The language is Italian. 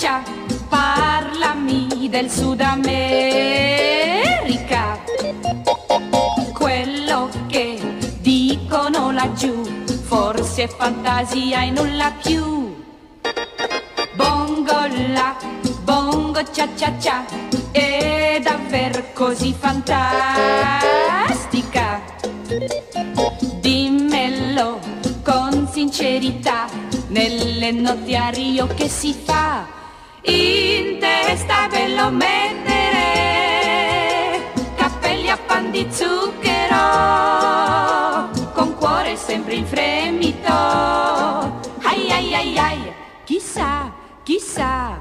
cia, parlami del Sud America. Quello che dicono laggiù forse è fantasia e nulla più. Bongo la, bongo cia cia cia, è davvero così fantastica. Dimmelo con sincerità, nelle notti a Rio che si fa? In testa bello mettere cappelli a pan di zucchero, con cuore sempre in fremito. Ai ai ai ai, chissà, chissà.